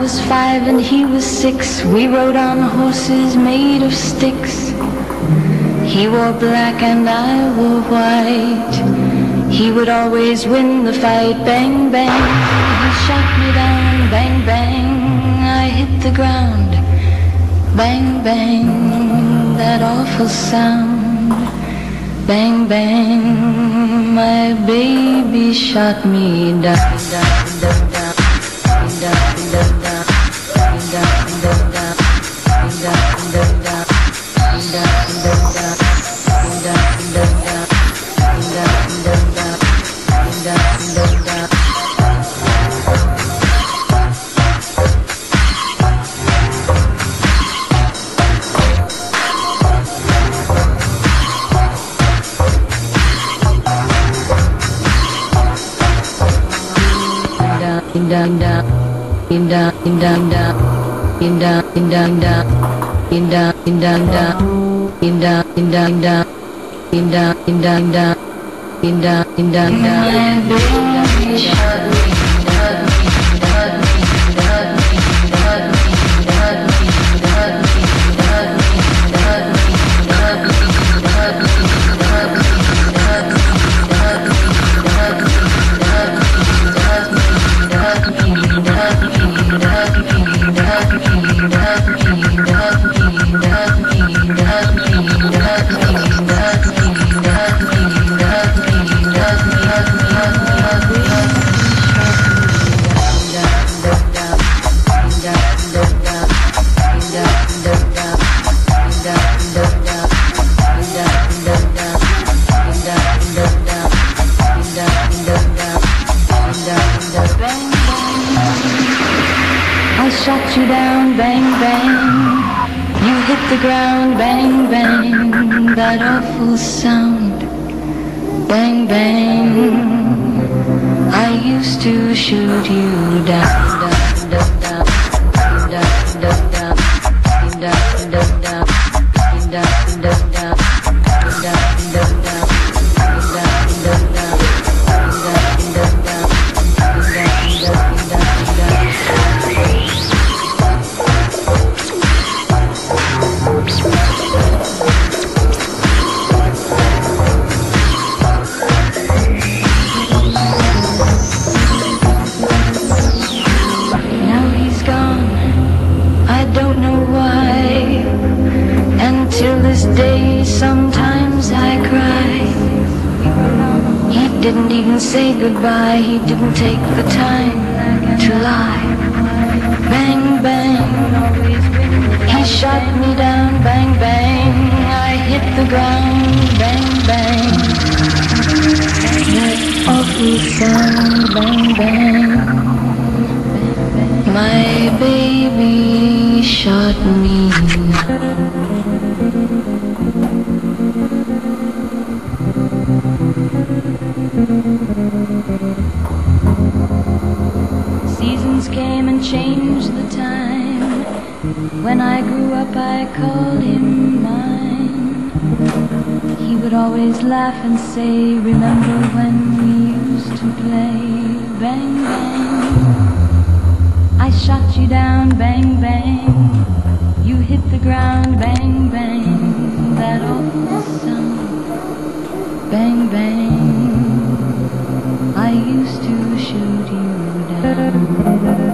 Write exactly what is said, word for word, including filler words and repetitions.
was five and he was six. We rode on horses made of sticks. He wore black and I wore white. He would always win the fight. Bang, bang, he shot me down. Bang, bang, I hit the ground. Bang, bang, that awful sound. Bang, bang, my baby shot me down, down, down, down, down, down, down, down, down, down, down, down, down, down, down, down. Indah, indah, indah, indah, indah, indah, indah, indah, indah, indah, indah, indah, indah, indah, indah, indah, indah, indah, indah. I shot you down, bang, bang. You hit the ground, bang, bang. That awful sound, bang, bang. I used to shoot you down, down, down, down, down, down, down, down, down, down, down, down, down, down. Till this day, sometimes I cry. He didn't even say goodbye. He didn't take the time to lie. Bang, bang, he shot me down. Bang, bang, I hit the ground. Bang, bang, that awful sound. Bang, bang, my baby shot me down. Seasons came and changed the time. When I grew up I called him mine. He would always laugh and say, remember when we used to play. Bang, bang, I shot you down. Bang, bang, you hit the ground. Bang, bang, that awful sound. Bang, bang, I used to shoot you down.